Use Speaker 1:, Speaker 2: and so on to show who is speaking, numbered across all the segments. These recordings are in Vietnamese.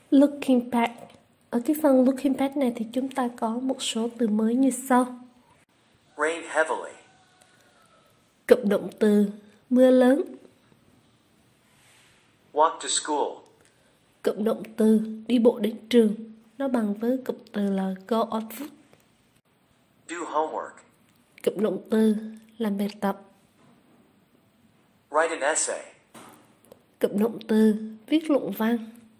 Speaker 1: Looking back. Ở cái phần looking back này thì chúng ta có một số từ mới như sau.
Speaker 2: Rain heavily.
Speaker 1: Cụm động từ mưa lớn.
Speaker 2: Walk to school.
Speaker 1: Cụm động từ đi bộ đến trường. Nó bằng với cụm từ là go on foot.
Speaker 2: Do homework.
Speaker 1: Cụm động từ làm bài tập.
Speaker 2: Write an essay.
Speaker 1: Cụm động từ viết luận văn.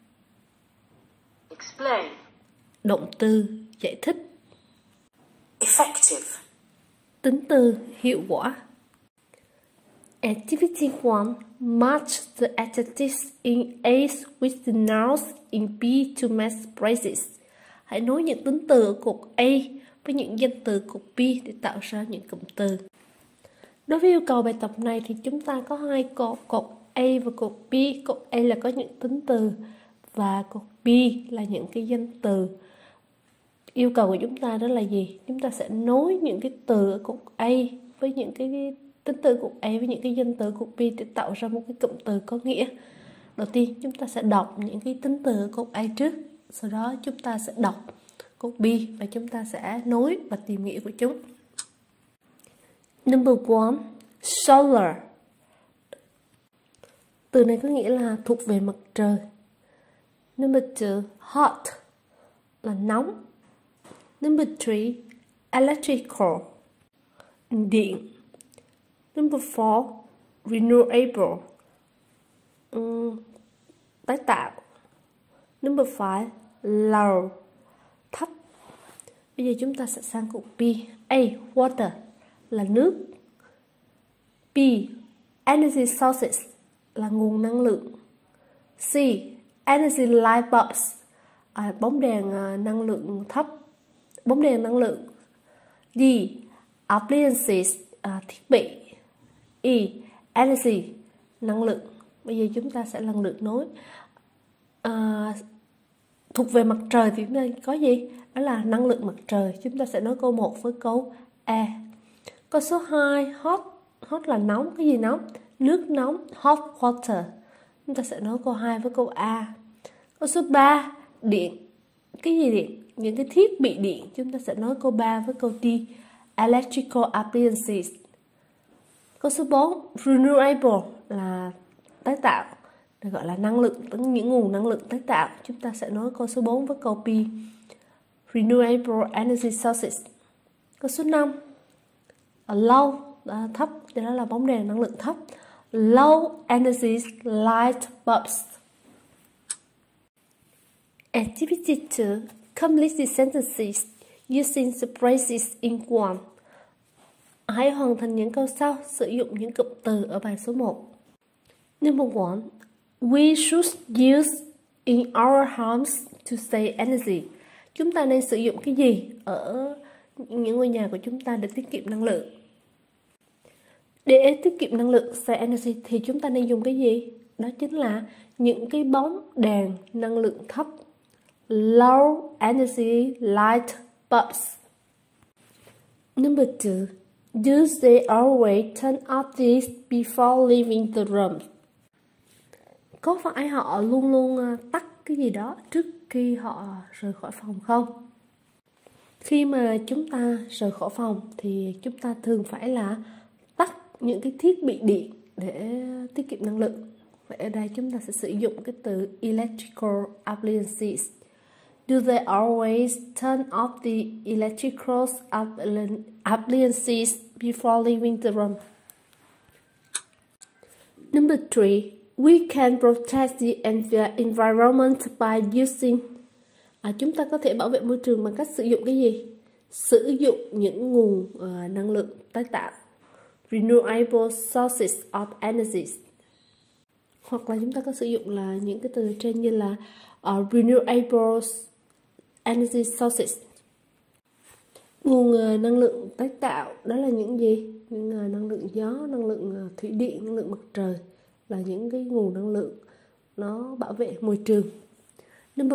Speaker 3: Explain.
Speaker 1: Động từ giải thích.
Speaker 3: Effective.
Speaker 1: Tính từ hiệu quả. Activity 1. Match the adjectives in A with the nouns in B to match phrases. Hãy nối những tính từ ở cột A với những danh từ cột B để tạo ra những cụm từ. Đối với yêu cầu bài tập này thì chúng ta có hai cột A và cột B. Cột A là có những tính từ và cột B là những cái danh từ. Yêu cầu của chúng ta đó là gì? Chúng ta sẽ nối những cái từ ở cột A với những cái tính từ cột A với những cái danh từ cột B để tạo ra một cái cụm từ có nghĩa. Đầu tiên chúng ta sẽ đọc những cái tính từ ở cột A trước, sau đó chúng ta sẽ đọc cột B và chúng ta sẽ nối và tìm nghĩa của chúng. Number 1. Solar. Từ này có nghĩa là thuộc về mặt trời. Number 2. Hot là nóng. Number 3. Electrical, điện. Number 4. Renewable, tái tạo. Number 5. Low, thấp. Bây giờ chúng ta sẽ sang cụm B. A. Water là nước. B. Energy sources là nguồn năng lượng. C. Energy light bulbs, bóng đèn năng lượng thấp, bóng đèn năng lượng. D. Appliances, thiết bị. E. Energy, năng lượng. Bây giờ chúng ta sẽ lần lượt nối. Thuộc về mặt trời thì chúng ta có gì? Đó là năng lượng mặt trời. Chúng ta sẽ nối câu 1 với câu A. Câu số 2. Hot. Hot là nóng. Cái gì nóng? Nước nóng. Hot water. Chúng ta sẽ nối câu 2 với câu A. Câu số 3. Điện. Cái gì điện? Những cái thiết bị điện. Chúng ta sẽ nối câu 3 với câu D. Electrical appliances. Câu số 4. Renewable là tái tạo, được gọi là năng lượng, những nguồn năng lượng tái tạo. Chúng ta sẽ nối câu số 4 với câu B. Renewable energy sources. Câu số 5. Low, thấp, thì đó là bóng đèn năng lượng thấp. Low energy light bulbs. Activity 2. Complete the sentences using the phrases in one. Hãy hoàn thành những câu sau sử dụng những cụm từ ở bài số 1. Number 1. We should use in our homes to save energy. Chúng ta nên sử dụng cái gì ở những ngôi nhà của chúng ta để tiết kiệm năng lượng? Để tiết kiệm năng lượng, save energy, thì chúng ta nên dùng cái gì? Đó chính là những cái bóng đèn năng lượng thấp. Low energy light bulbs. Number 2. Do they always turn off these before leaving the room? Có phải họ luôn luôn tắt cái gì đó trước khi họ rời khỏi phòng không? Khi mà chúng ta rời khỏi phòng thì chúng ta thường phải là tắt những cái thiết bị điện để tiết kiệm năng lượng. Vậy ở đây chúng ta sẽ sử dụng cái từ electrical appliances. Do they always turn off the electrical appliances before leaving the room? Number 3. We can protect the environment by using. Chúng ta có thể bảo vệ môi trường bằng cách sử dụng cái gì? Sử dụng những nguồn năng lượng tái tạo. Renewable sources of energy. Hoặc là chúng ta có sử dụng là những cái từ trên như là renewable energy sources. Nguồn năng lượng tái tạo đó là những gì? Những năng lượng gió, năng lượng thủy điện, năng lượng mặt trời là những cái nguồn năng lượng nó bảo vệ môi trường. Number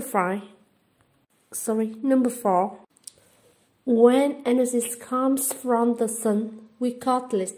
Speaker 1: 4. When energy comes from the sun, we call it.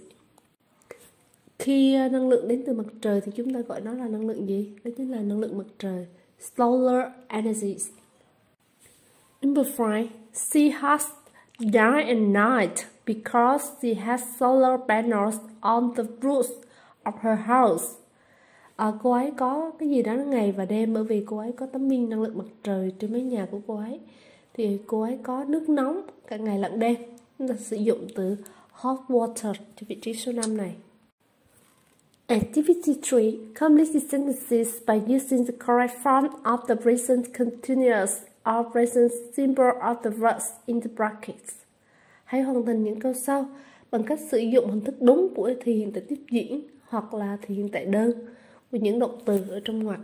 Speaker 1: Khi năng lượng đến từ mặt trời thì chúng ta gọi nó là năng lượng gì? Đó chính là năng lượng mặt trời. solar energies. Number 5. She has day and night because she has solar panels on the roof of her house. Cô ấy có cái gì đó ngày và đêm bởi vì cô ấy có tấm pin năng lượng mặt trời trên mái nhà của cô ấy. Thì cô ấy có nước nóng cả ngày lẫn đêm. Chúng ta sử dụng từ hot water cho vị trí số 5 này. Activity 3. Complete the sentences by using the correct form of the present continuous or present simple of the verbs in the brackets. Hãy hoàn thành những câu sau bằng cách sử dụng hình thức đúng của thì hiện tại tiếp diễn hoặc là thì hiện tại đơn với những động từ ở trong ngoặc.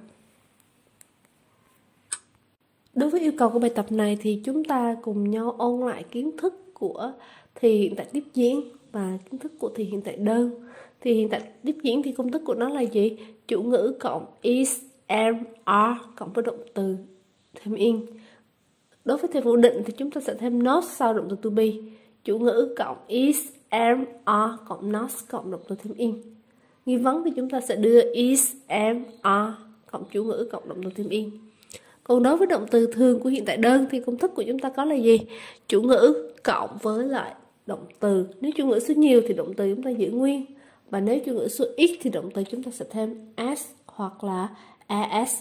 Speaker 1: Đối với yêu cầu của bài tập này thì chúng ta cùng nhau ôn lại kiến thức của thì hiện tại tiếp diễn và kiến thức của thì hiện tại đơn. Thì hiện tại tiếp diễn thì công thức của nó là gì? Chủ ngữ cộng is, am, are cộng với động từ thêm in. Đối với thể phủ định thì chúng ta sẽ thêm not sau động từ to be. Chủ ngữ cộng is, am, are cộng not cộng động từ thêm in. Nghi vấn thì chúng ta sẽ đưa is, am, are cộng chủ ngữ cộng động từ thêm in. Còn đối với động từ thường của hiện tại đơn thì công thức của chúng ta có là gì? Chủ ngữ cộng với lại động từ. Nếu chủ ngữ số nhiều thì động từ chúng ta giữ nguyên. Và nếu chủ ngữ số ít thì động từ chúng ta sẽ thêm s hoặc là as.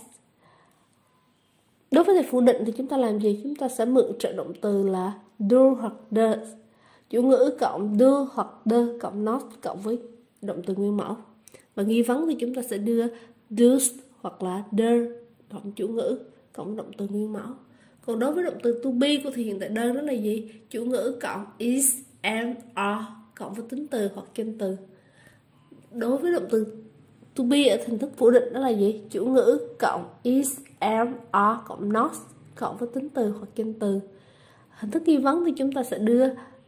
Speaker 1: Đối với thể phủ định thì chúng ta làm gì? Chúng ta sẽ mượn trợ động từ là do hoặc does. Chủ ngữ cộng do hoặc does cộng not cộng với động từ nguyên mẫu. Và nghi vấn thì chúng ta sẽ đưa does hoặc là does cộng chủ ngữ cộng động từ nguyên mẫu. Còn đối với động từ to be của thì hiện tại đơn đó là gì? Chủ ngữ cộng is, am, are cộng với tính từ hoặc danh từ. Đối với động từ to be ở hình thức phủ định đó là gì? Chủ ngữ cộng is, am, are cộng not cộng với tính từ hoặc danh từ. Hình thức nghi vấn thì chúng ta sẽ đưa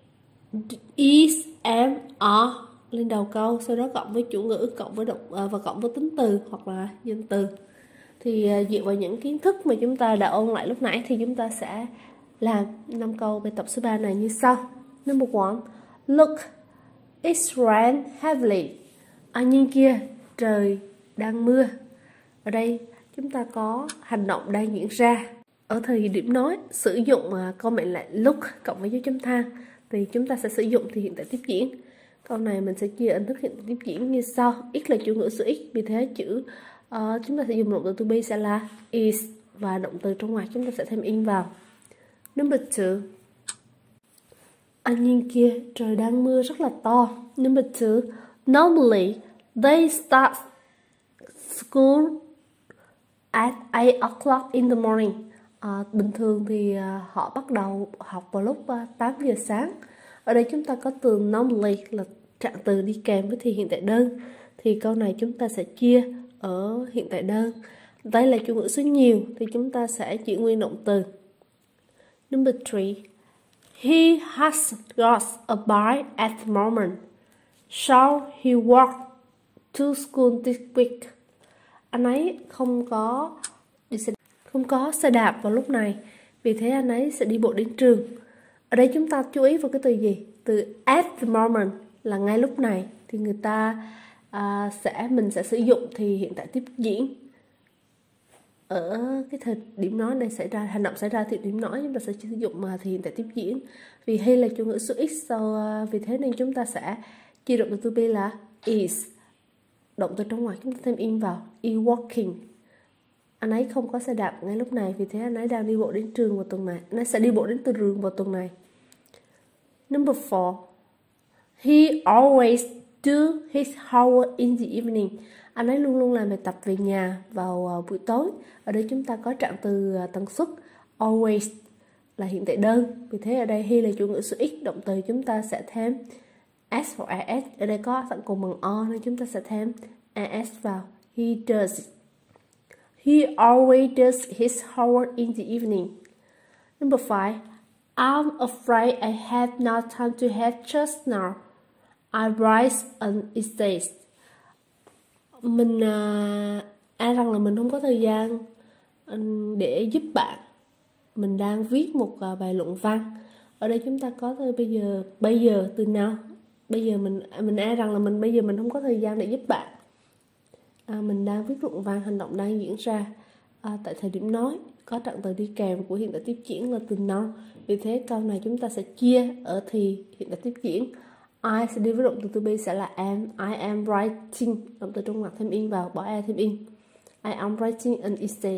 Speaker 1: is, am, are lên đầu câu, sau đó cộng với chủ ngữ cộng với và cộng với tính từ hoặc là danh từ. Thì dựa vào những kiến thức mà chúng ta đã ôn lại lúc nãy thì chúng ta sẽ làm 5 câu bài tập số 3 này như sau. Number 1. Look, it's rain heavily. Nhìn kia, trời đang mưa. Ở đây chúng ta có hành động đang diễn ra. Ở thời điểm nói, sử dụng câu mệnh lệnh look cộng với dấu chấm than thì chúng ta sẽ sử dụng thì hiện tại tiếp diễn. Câu này mình sẽ chia hình thức hiện tại tiếp diễn như sau. X là chủ ngữ số x, vì thế chữ chúng ta sẽ dùng động từ to be sẽ là is và động từ trong ngoặc chúng ta sẽ thêm in vào. Number 2. Anh nhìn kia, trời đang mưa rất là to. Number 2. Normally, they start school at 8 o'clock in the morning. Bình thường thì họ bắt đầu học vào lúc 8 giờ sáng. Ở đây chúng ta có từ normally là trạng từ đi kèm với thì hiện tại đơn. Thì câu này chúng ta sẽ chia ở hiện tại đơn. Đây là chủ ngữ số nhiều thì chúng ta sẽ giữ nguyên động từ. Number 3. He has got a bike at the moment, so he walked to school this week. Anh ấy không có xe đạp vào lúc này, vì thế anh ấy sẽ đi bộ đến trường. Ở đây chúng ta chú ý vào cái từ gì? Từ at the moment là ngay lúc này thì người ta mình sẽ sử dụng thì hiện tại tiếp diễn. Ở cái thời điểm nói này xảy ra, hành động xảy ra thì điểm nói chúng ta sẽ sử dụng mà thì hiện tại tiếp diễn. Vì hay là chủ ngữ số x vì thế nên chúng ta sẽ chia động từ to be là is. Động từ trong ngoài chúng ta thêm in vào, is walking. Anh ấy không có xe đạp ngay lúc này, vì thế anh ấy đang đi bộ đến trường vào tuần này. Anh ấy sẽ đi bộ đến từ trường vào tuần này. Number 4. He always do his homework in the evening. Anh ấy luôn luôn làm bài tập về nhà vào buổi tối. Ở đây chúng ta có trạng từ tần suất always là hiện tại đơn. Vì thế ở đây he là chủ ngữ số x, động từ chúng ta sẽ thêm s hoặc as. Ở đây có sẵn cùng bằng o nên chúng ta sẽ thêm as vào. He does. He always does his homework in the evening. Number 5. I'm afraid I have no time to have just now. I write an essay. Mình rằng là mình không có thời gian để giúp bạn. Mình đang viết một bài luận văn. Ở đây chúng ta có từ bây giờ từ nào? Bây giờ mình rằng là bây giờ mình không có thời gian để giúp bạn. Mình đang viết luận văn, hành động đang diễn ra. tại thời điểm nói có trạng từ đi kèm của hiện tại tiếp diễn là từ now. Vì thế câu này chúng ta sẽ chia ở thì hiện tại tiếp diễn. I sẽ đi với động từ to be sẽ là am. I am writing, động từ trong ngoặc thêm in vào, bỏ e thêm in. I am writing an essay.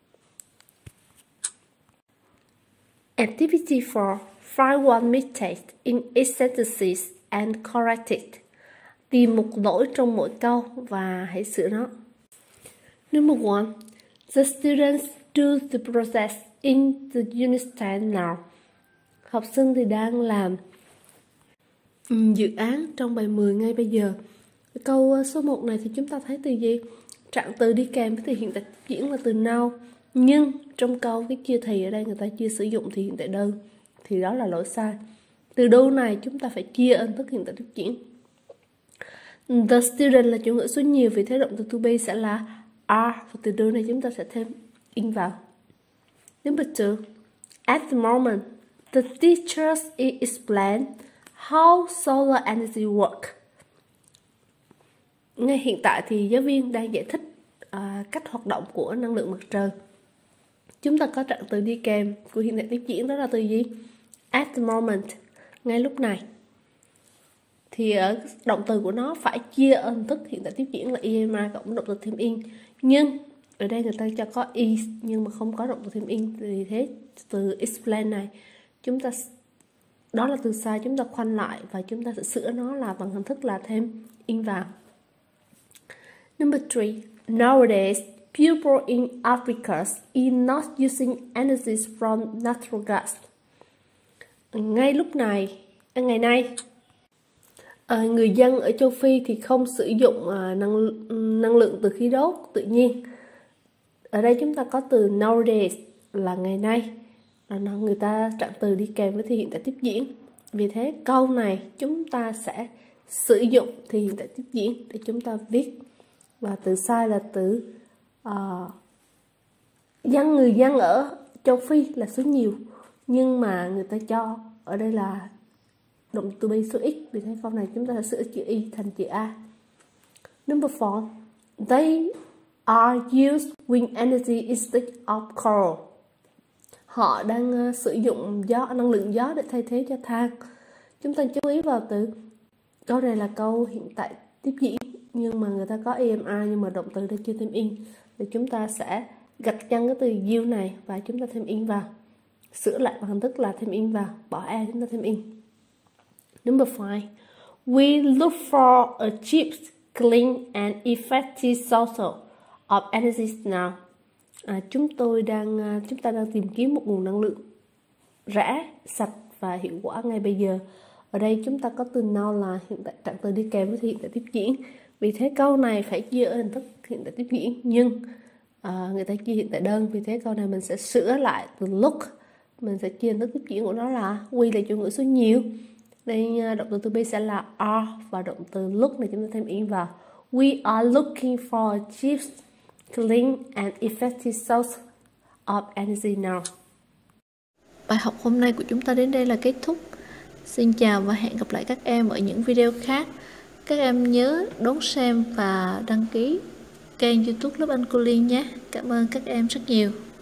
Speaker 1: Activity 4. Find one mistake in each sentence and correct it. Tìm một lỗi trong mỗi câu và hãy sửa nó. Number 1. The students do the process in the unit 10 now. Học sinh thì đang làm dự án trong bài 10 ngay bây giờ. Câu số 1 này thì chúng ta thấy từ gì? Trạng từ đi kèm với từ hiện tại tiếp diễn là từ now. Nhưng trong câu cái chia thì ở đây người ta chưa sử dụng thì hiện tại đơn. Thì đó là lỗi sai. Từ do này chúng ta phải chia ân thức hiện tại tiếp diễn. The student là chủ ngữ số nhiều, vì thế động từ to be sẽ là are. Và từ do này chúng ta sẽ thêm in vào. Number 2. At the moment, the teachers explain how solar energy work. Ngay hiện tại thì giáo viên đang giải thích cách hoạt động của năng lượng mặt trời. Chúng ta có trạng từ đi kèm của hiện tại tiếp diễn, đó là từ gì? At the moment, ngay lúc này. Thì ở động từ của nó phải chia ân thức hiện tại tiếp diễn là ema cộng động từ thêm in. Nhưng ở đây người ta cho có is nhưng mà không có động từ thêm in. Vì thế từ explain này chúng ta, đó là từ sai, chúng ta khoanh lại và chúng ta sẽ sửa nó là bằng hình thức là thêm in vào. Number 3. Nowadays, people in Africa are not using energy from natural gas. Ngay lúc này, ngày nay, người dân ở châu Phi thì không sử dụng năng lượng từ khí đốt tự nhiên. Ở đây chúng ta có từ nowadays là ngày nay, là người ta trạng từ đi kèm với thì hiện tại tiếp diễn. Vì thế câu này chúng ta sẽ sử dụng thì hiện tại tiếp diễn để chúng ta viết. Và từ sai là từ người dân ở châu Phi là số nhiều, nhưng mà người ta cho ở đây là động từ be số x. Vì thế câu này chúng ta sẽ sửa chữ y thành chữ a. Number 4. They are used wind energy instead of coal. Họ đang sử dụng năng lượng gió để thay thế cho than. Chúng ta chú ý vào từ câu này là câu hiện tại tiếp diễn, nhưng mà người ta có ema nhưng mà động từ đây chưa thêm in. Thì chúng ta sẽ gạch chân cái từ you này và chúng ta thêm in vào. Sửa lại bằng hình thức là thêm in vào, bỏ e chúng ta thêm in. Number 5. We look for a cheap, clean and effective source of energy now. Chúng ta đang tìm kiếm một nguồn năng lượng rẻ, sạch và hiệu quả ngay bây giờ. Ở đây chúng ta có từ now là hiện tại trạng từ đi kèm với hiện tại tiếp diễn. Vì thế câu này phải chia ở hình thức hiện tại tiếp diễn, nhưng người ta chia hiện tại đơn. Vì thế câu này mình sẽ sửa lại từ look. Mình sẽ chia hình thức tiếp diễn của nó là we là chủ ngữ số nhiều. Đây động từ to be sẽ là are và động từ look này chúng ta thêm in vào. We are looking for a cheap, clean and effective source of energy now.
Speaker 3: Bài học hôm nay của chúng ta đến đây là kết thúc. Xin chào và hẹn gặp lại các em ở những video khác. Các em nhớ đón xem và đăng ký kênh YouTube Lớp Anh Cô Liên nhé. Cảm ơn các em rất nhiều.